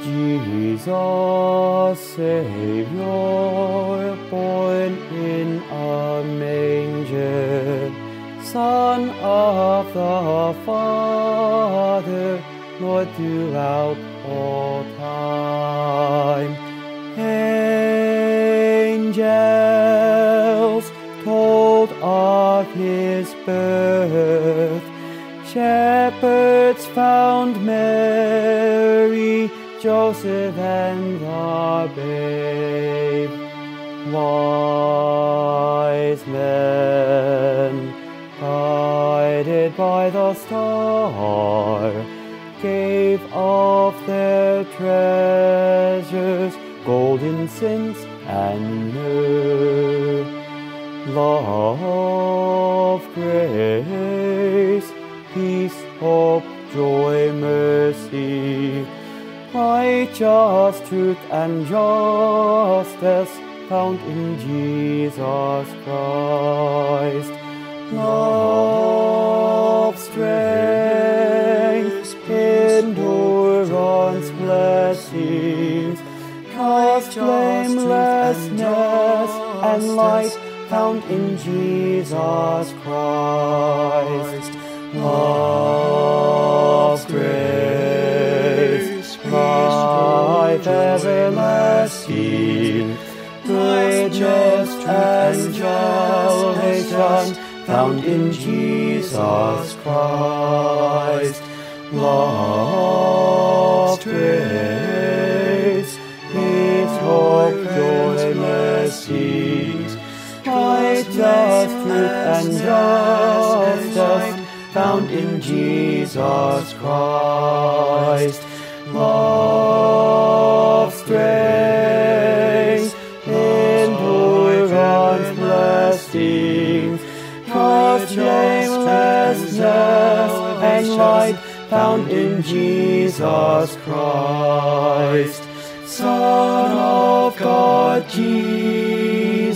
Jesus, Savior, born in a manger, Son of the Father, Lord throughout all time. Angels told of his birth, shepherds found Mary, Joseph, and the babe. Wise men, guided by the star, gave of their treasures gold, incense, and myrrh. Love, grace, peace, hope, joy, mercy, righteous truth, and justice found in Jesus Christ. Love, strength, endurance, blessings, trust, blamelessness, and light found in Jesus Christ. Love, grace, life everlasting, goodness and salvation found in Jesus Christ. Love, grace, peace, hope, joy, mercy, righteous truth and justice found in Jesus Christ. Love, strength, endurance, blessings, trust, blamelessness, and light found in Jesus Christ. Son of God, Jesus, Judge of all mankind.